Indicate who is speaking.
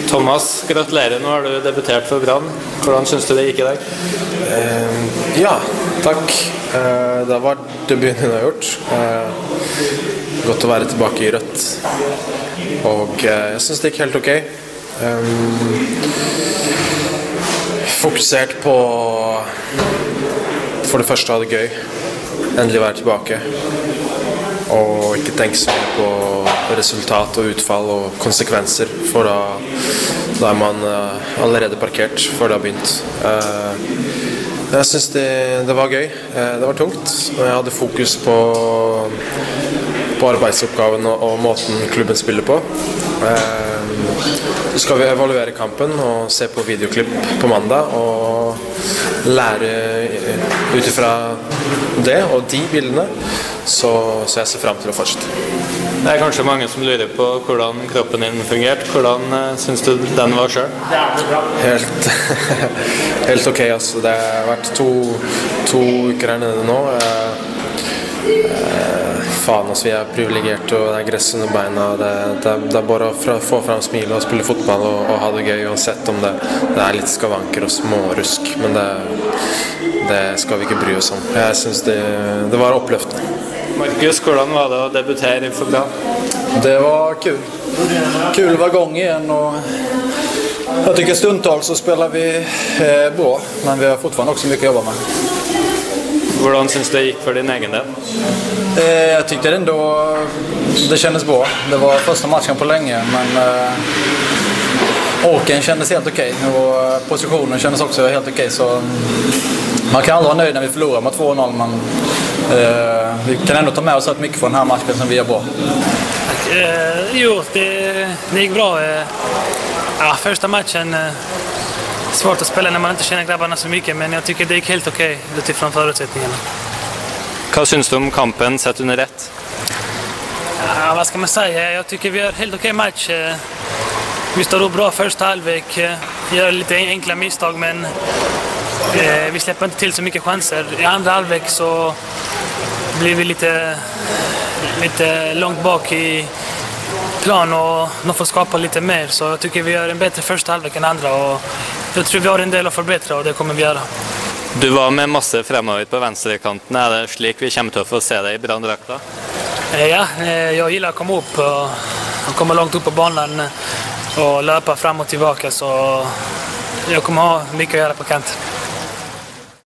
Speaker 1: Thomas, gratulerer, nå har du debutert for Brann. Hvordan synes du det gikk i dag?
Speaker 2: Ja, takk. Det var debuten jeg har gjort. Godt å være tilbake i rødt. Og jeg synes det gikk helt ok. Fokusert på for det første å ha det gøy. Endelig være tilbake. Og ikke tenke så mye på resultat og utfall og konsekvenser, for da man allerede parkert før det har begynt. Jeg synes det var gøy. Det var tungt, og jeg hadde fokus på arbeidsoppgaven og måten klubben spiller på. Så skal vi evaluere kampen og se på videoklipp på mandag og lære utifra det og de bildene, så jeg ser frem til å fortsette.
Speaker 1: Det kanskje mange som lurer på hvordan kroppen din fungerte. Hvordan synes du den var selv?
Speaker 2: Helt ok, altså. Det har vært to uker her nede nå. Faen, altså, vi er privilegerte, og det er gress under beina. Det er bare å få frem smilet og spille fotball og ha det gøy, uansett om det er litt skavanker og smårusk, men det skal vi ikke bry oss om. Jeg synes det var oppløftende.
Speaker 1: Marcus, hvordan var det å debutere for Brann?
Speaker 3: Det var kul. Kul hver gång igen, och jag tycker stundtals så spelar vi bra, men vi har fortfarande också mycket att jobba med.
Speaker 1: Hvordan synes du det gikk for din egen del?
Speaker 3: Jag tyckte ändå det kändes bra. Det var första matchen på länge, men orken kändes helt okej, och positionen kändes också helt okej, så man kan aldrig vara nöjd när vi förlorar med 2-0, men vi kan ändå ta med oss rätt mycket från den här matchen som vi gör bra.
Speaker 4: Jo, det gick bra. Ja, första matchen svårt att spela när man inte känner grabbarna så mycket, men jag tycker det gick helt okej utifrån förutsättningarna.
Speaker 1: Hva synes du om kampen sett under ett?
Speaker 4: Ja, vad ska man säga? Jag tycker vi gör helt okej match. Vi står upp bra första halvlek, gör lite enkla misstag, men vi släpper inte till så mycket chanser. I andra halvlek så blir vi lite långt bak i plan och de får skapa lite mer. Så jag tycker vi gör en bättre första halvlek än andra, och jag tror vi har en del att förbättra, och det kommer vi göra.
Speaker 1: Du var med masse fremover på venstrekanten. Er det slik vi kommer til å få se deg i Brann-drakta?
Speaker 4: Ja, jag gillar att komma upp och komma långt upp på banan och löpa fram och tillbaka, så jag kommer ha mycket att göra på kanten.